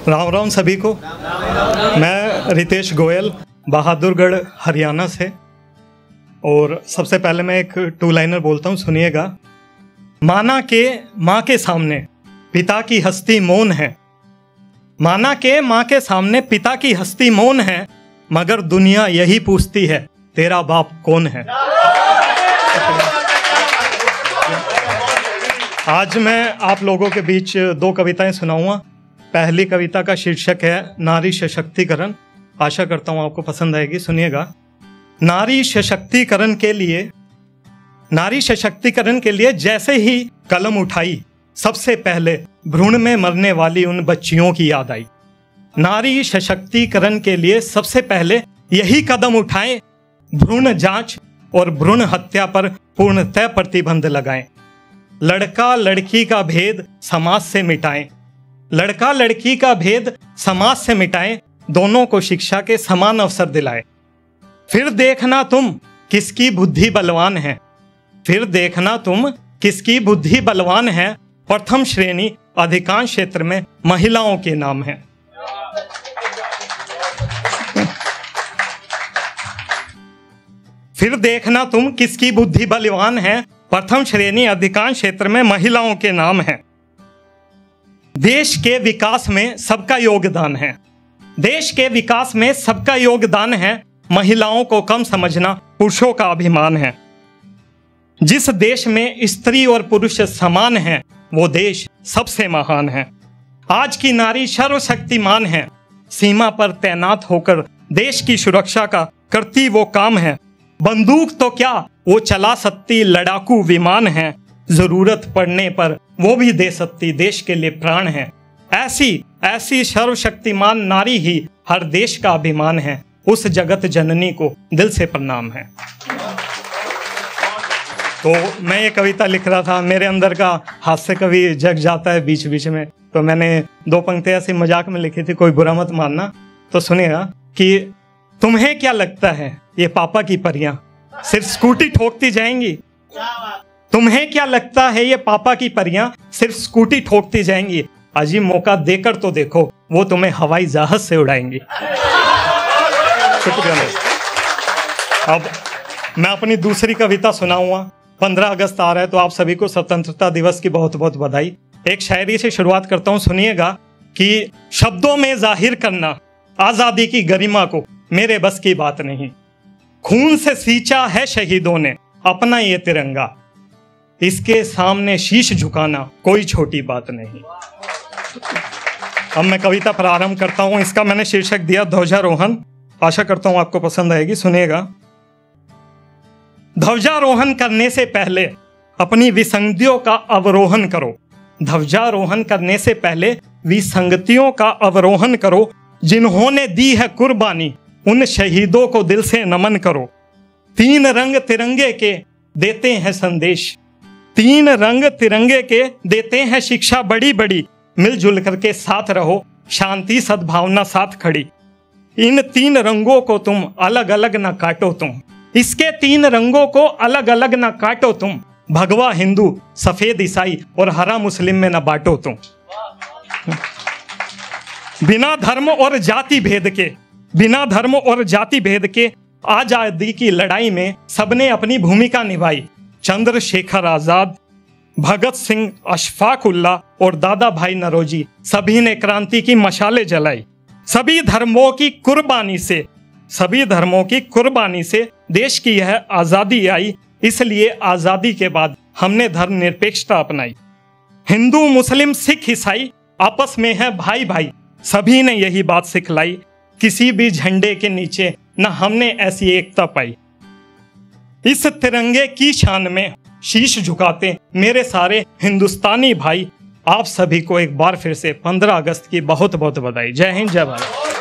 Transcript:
राम राम सभी को। मैं रितेश गोयल, बहादुरगढ़, हरियाणा से। और सबसे पहले मैं एक टू लाइनर बोलता हूँ, सुनिएगा। माना के माँ के सामने पिता की हस्ती मौन है, माना के माँ के सामने पिता की हस्ती मौन है, मगर दुनिया यही पूछती है तेरा बाप कौन है। आज मैं आप लोगों के बीच दो कविताएं सुनाऊंगा। पहली कविता का शीर्षक है नारी सशक्तिकरण। आशा करता हूं आपको पसंद आएगी, सुनिएगा। नारी सशक्तिकरण के लिए जैसे ही कलम उठाई, सबसे पहले भ्रूण में मरने वाली उन बच्चियों की याद आई। नारी सशक्तिकरण के लिए सबसे पहले यही कदम उठाएं, भ्रूण जांच और भ्रूण हत्या पर पूर्णतः प्रतिबंध लगाएं। लड़का लड़की का भेद समाज से मिटाएं, लड़का लड़की का भेद समाज से मिटाएं, दोनों को शिक्षा के समान अवसर दिलाएं। फिर देखना तुम किसकी बुद्धि बलवान है, फिर देखना तुम किसकी बुद्धि बलवान है, प्रथम श्रेणी अधिकांश क्षेत्र में महिलाओं के नाम है। फिर देखना तुम किसकी बुद्धि बलवान है, प्रथम श्रेणी अधिकांश क्षेत्र में महिलाओं के नाम है। देश के विकास में सबका योगदान है, देश के विकास में सबका योगदान है, महिलाओं को कम समझना पुरुषों का अभिमान है। जिस देश में स्त्री और पुरुष समान है, वो देश सबसे महान है। आज की नारी सर्वशक्तिमान है, सीमा पर तैनात होकर देश की सुरक्षा का करती वो काम है। बंदूक तो क्या वो चला सकती लड़ाकू विमान है, जरूरत पड़ने पर वो भी दे सकती देश के लिए प्राण है। ऐसी सर्वशक्तिमान नारी ही हर देश का अभिमान है, उस जगत जननी को दिल से प्रणाम है। तो मैं ये कविता लिख रहा था, मेरे अंदर का हास्य कवि जग जाता है बीच बीच में, तो मैंने दो पंक्तियां ऐसी मजाक में लिखी थी, कोई बुरा मत मानना। तो सुनिएगा कि तुम्हें क्या लगता है ये पापा की परियां सिर्फ स्कूटी ठोकती जाएंगी, तुम्हें क्या लगता है ये पापा की परियां सिर्फ स्कूटी ठोकती जाएंगी, अजीब मौका देकर तो देखो वो तुम्हें हवाई जहाज से उड़ाएंगी। शुक्रिया। अब मैं अपनी दूसरी कविता सुनाऊंगा। 15 अगस्त आ रहा है, तो आप सभी को स्वतंत्रता दिवस की बहुत बहुत बधाई। एक शायरी से शुरुआत करता हूं, सुनिएगा कि शब्दों में जाहिर करना आजादी की गरिमा को मेरे बस की बात नहीं। खून से सींचा है शहीदों ने अपना ये तिरंगा, इसके सामने शीश झुकाना कोई छोटी बात नहीं। अब मैं कविता प्रारंभ करता हूं। इसका मैंने शीर्षक दिया ध्वजारोहण। आशा करता हूं आपको पसंद आएगी, सुनिएगा। ध्वजारोहण करने से पहले अपनी विसंगतियों का अवरोहण करो, ध्वजारोहण करने से पहले विसंगतियों का अवरोहण करो। जिन्होंने दी है कुर्बानी उन शहीदों को दिल से नमन करो। 3 रंग तिरंगे के देते हैं संदेश, 3 रंग तिरंगे के देते हैं शिक्षा बड़ी बड़ी। मिलजुल करके साथ रहो, शांति सद्भावना साथ खड़ी। इन 3 रंगों को तुम अलग अलग न काटो तुम, इसके 3 रंगों को अलग अलग न काटो तुम। भगवा हिंदू, सफेद ईसाई और हरा मुस्लिम में न बांटो तुम। बिना धर्म और जाति भेद के, बिना धर्म और जाति भेद के आजादी की लड़ाई में सबने अपनी भूमिका निभाई। चंद्रशेखर आजाद, भगत सिंह, अशफाक उल्लाह और दादा भाई नौरोजी सभी ने क्रांति की मशालें जलाई। सभी धर्मों की कुर्बानी से देश की यह आजादी आई, इसलिए आजादी के बाद हमने धर्मनिरपेक्षता अपनाई। हिंदू, मुस्लिम, सिख, ईसाई आपस में है भाई भाई, सभी ने यही बात सिखलाई। किसी भी झंडे के नीचे न हमने ऐसी एकता पाई। इस तिरंगे की शान में शीश झुकाते मेरे सारे हिंदुस्तानी भाई। आप सभी को एक बार फिर से 15 अगस्त की बहुत बहुत बधाई। जय हिंद, जय भारत।